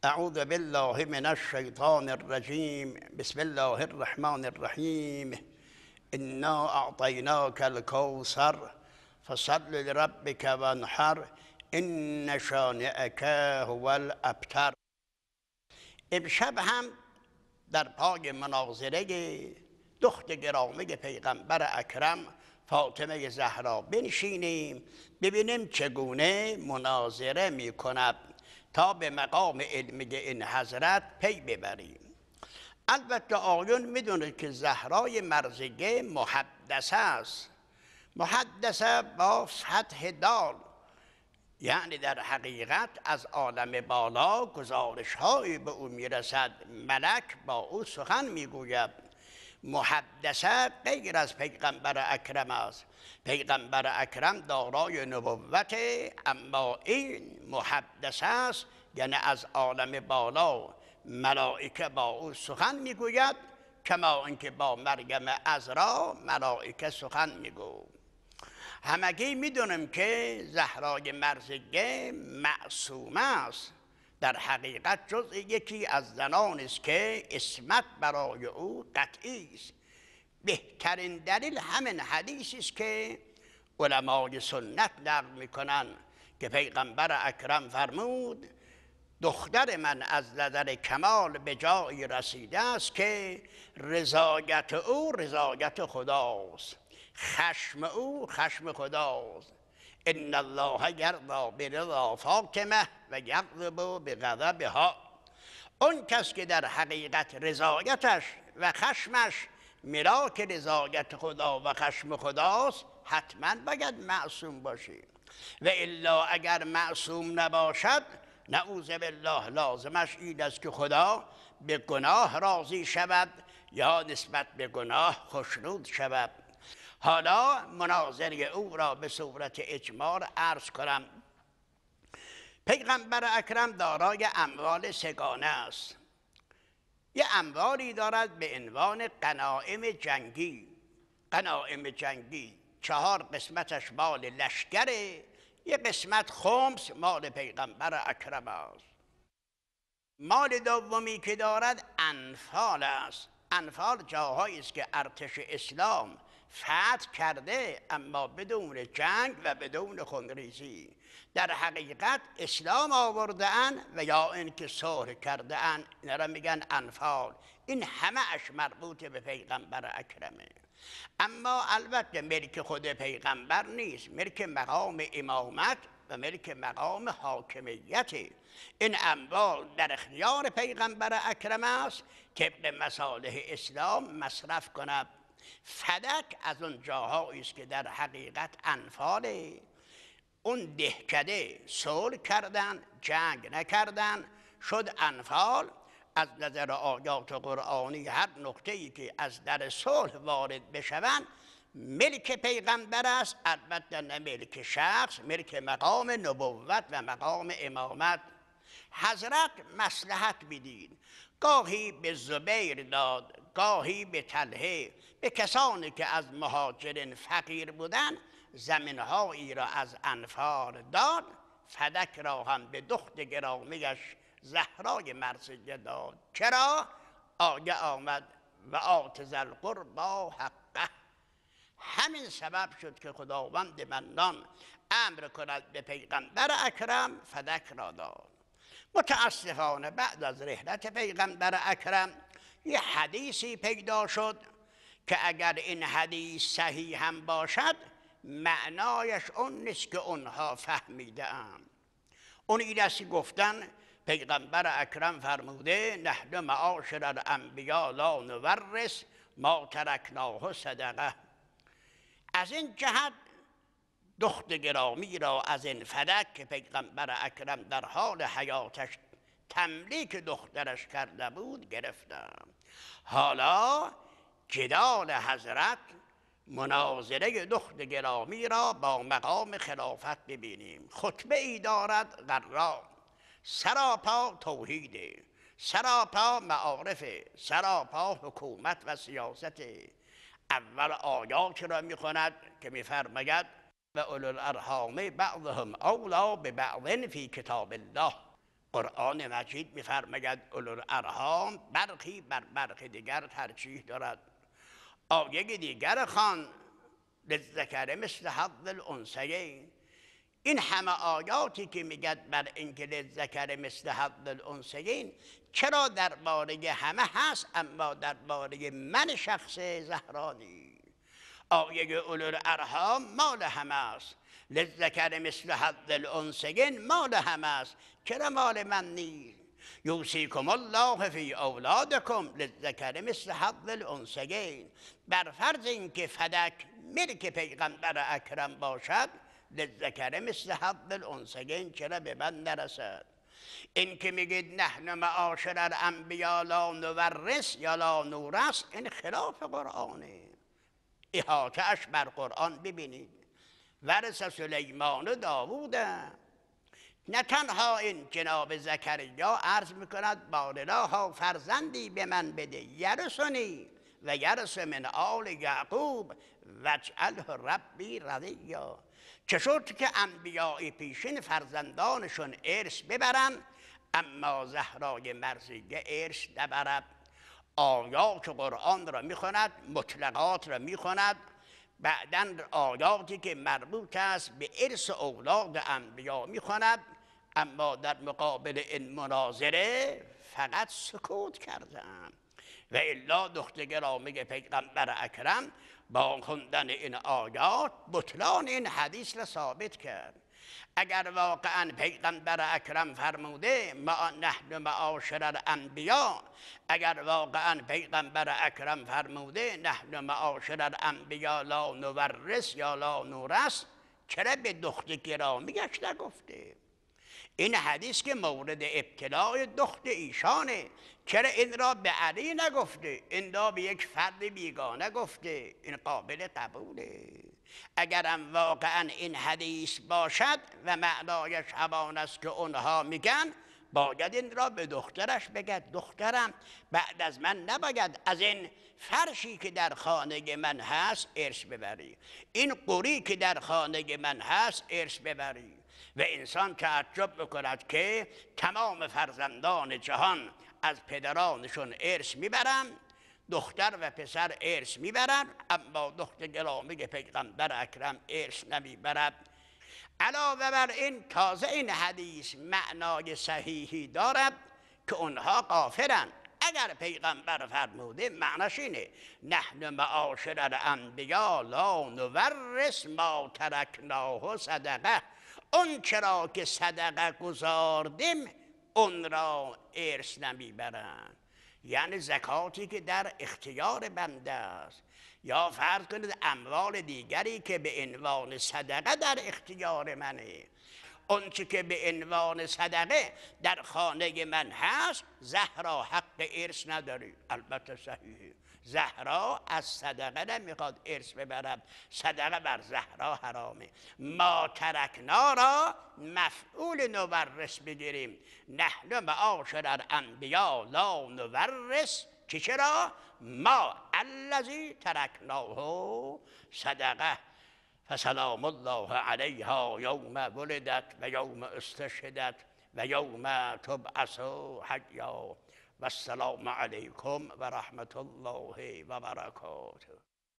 اعوذ بالله من الشیطان الرجیم. بسم الله الرحمن الرحیم. انا اعطیناک الکوثر فصل لربک وانحر ان شانئک هو الابتر. امشب هم در پای مناظره دختر گرامی پیغمبر اکرم فاطمه زهرا بنشینیم، ببینیم چگونه مناظره می کند تا به مقام علمی این حضرت پی ببریم. البته آیون میدونه که زهرای مرزگه محدثه است. محدثه با فتح دال، یعنی در حقیقت از عالم بالا گزارش هایی به او میرسد، ملک با او سخن میگوید. محدثه غیر از پیغمبر اکرم است. پیغمبر اکرم دارای نبوت، اما این محدثه است، یعنی از عالم بالا ملائکه با او سخن میگوید، کما اینکه با مریم عذرا ملائکه سخن میگو. همگی میدونیم که زهرای مرزگه معصومه است. در حقیقت جز یکی از زنان است که عصمت برای او قطعی است. بهترین دلیل همین حدیثی است که علمای سنت نقل میکنن که پیغمبر اکرم فرمود دختر من از نظر کمال به جایی رسیده است که رضایت او رضایت خداست، خشم او خشم خداست. ان الله یرضی برضا فاطمه و یغضب بغضبها. اون کس که در حقیقت رضایتش و خشمش ملاک رضایت خدا و خشم خداست، حتما باید معصوم باشه، و الا اگر معصوم نباشد نعوذ بالله لازمش این است که خدا به گناه راضی شود یا نسبت به گناه خشنود شود. حالا مناظره او را به صورت اجمال عرض کنم. پیغمبر اکرم دارای اموال سگانه است. یه اموالی دارد به عنوان غنایم جنگی. غنایم جنگی 4 قسمتش مال لشکره، یه قسمت خمس مال پیغمبر اکرم است. مال دومی که دارد انفال است. انفال جاهایی است که ارتش اسلام فتح کرده اما بدون جنگ و بدون خونریزی. در حقیقت اسلام آورده اند و یا اینکه صلح کرده اند، اینا را میگن انفال. این همه اش مربوط به پیغمبر اکرمه. اما البته ملک خود پیغمبر نیست، ملک مقام امامت و ملک مقام حاکمیت. این اموال در اختیار پیغمبر اکرم است طبق مصالح اسلام مصرف کند. فدک از اون جاهایی است که در حقیقت انفاله. اون دهکده صلح کردن، جنگ نکردن، شد انفال. از نظر آیات قرآنی هر نقطه‌ای که از در صلح وارد بشوند ملک پیغمبر است، البته نه ملک شخص، ملک مقام نبوت و مقام امامت. حضرت مصلحت بدید، گاهی به زبیر داد، گاهی به طلحه، به کسانی که از مهاجرین فقیر بودند زمینهایی را از انفال داد. فدک را هم به دختر گرامیش زهرای مرزگه داد. چرا؟ آیه آمد و آت ذی القربی حقه. همین سبب شد که خداوند منان امر کند به پیغمبر اکرم فدک را داد. متاسفانه بعد از رحلت پیغمبر اکرم یه حدیثی پیدا شد که اگر این حدیث صحیح هم باشد معنایش اون نیست که اونها فهمیده اند. اون این است گفتن پیغمبر اکرم فرموده نحن معاشر الانبیا لا نورث ما ترکناه صدقه. از این جهت دختر گرامی را از این فدک که پیغمبر اکرم در حال حیاتش تملیک دخترش کرده بود گرفتم. حالا جدال حضرت مناظره دختر گرامی را با مقام خلافت ببینیم. خطبه ای دارد غرا، سراپا توحیده، سراپا معارف، سراپا حکومت و سیاست. اول آیات را میخواند که میفرماید و اولو الارحام بعضهم اولی ببعض فی کتاب الله. قرآن مجید می‌فرماید اولوالارحام برخی بر برخی دیگر ترجیح دارد. آیه دیگر خوان للذکر مثل حظ الانثیین. این همه آیاتی که میگد بر اینکه للذکر مثل حظ الانثیین چرا درباره همه هست اما درباره من شخص زهرا نیست؟ آیه اولوالارحام مال همه است، للذکر مثل حظ الانثیین مال همه است، چرا مال من نیست؟ یوصیکم الله فی اولادکم للذکر مثل حظ الانثیین. بر فرض اینکه فدک ملک پیغمبر اکرم باشد، للذکر مثل حظ الانثیین چرا به من نرسد؟ این که میگید نحن معاشر الانبیا لا نورث یا لا نورث، این خلاف قرآنه. احاطه اش بر قرآن ببینید. ورث سلیمان و داوود. نه تنها این جناب زکریا عرض میکند بارلاها فرزندی به من بده، یرثنی و یرث من آل یعقوب واجعله ربی رضیا. چه شد که انبیاء پیشین فرزندانشون ارث ببرن اما زهرای مرضیه ارث نبرد؟ آیات قرآن را میخواند، مطلقات را میخواند، بعداً آیاتی که مربوط است به ارث اولاد انبیا میخواند، اما در مقابل این مناظره فقط سکوت کردم. و الا دختر گرامی پیغمبر اکرم با خوندن این آیات بطلان این حدیث را ثابت کرد. اگر واقعا پیغمبر اکرم فرموده ما نحن معاشر الانبیا، اگر واقعا پیغمبر اکرم فرموده نحن معاشر الانبیا لا نورث یا لا نورث، چرا به دختر گرامیش نگفته؟ این حدیث که مورد ابتلاع دختر ایشانه، چرا این را به علی نگفته؟ این را به یک فرد بیگانه گفته. این قابل قبوله. اگرم واقعا این حدیث باشد و معنایش همان است که اونها میگن، باید این را به دخترش بگد دخترم بعد از من نباید از این فرشی که در خانه من هست ارث ببری، این قوری که در خانه من هست ارث ببری. و انسان تعجب بکند که تمام فرزندان جهان از پدرانشون ارث میبرن، دختر و پسر ارث میبرن، اما دختر گرامی پیغمبر اکرم ارث نمیبرد. علاوه بر این تازه این حدیث معنای صحیحی دارد که اونها غافلن. اگر پیغمبر فرموده معناش اینه نحن معاشر الانبیا لا نورث ما ترکناه صدقه، اون چرا که صدقه گذاردیم اون را ارث نمیبرند. یعنی زکاتی که در اختیار بنده است، یا فرض کنید اموال دیگری که به عنوان صدقه در اختیار منه، اون چی که به عنوان صدقه در خانه من هست، زهرا حق ارث نداری. البته صحیحه، زهرا از صدقه نمیخواد ارث ببرد، صدقه بر زهرا حرامه. ما ترکنا را مفعول نورث بگیریم، نحن معاشر الانبیا لا نورث، چرا؟ ما الذی ترکناه صدقه فسلام الله علیها یوم ولدت و یوم استشهدت و یوم تبعث حیا. و السلام علیکم و رحمت الله و برکاته.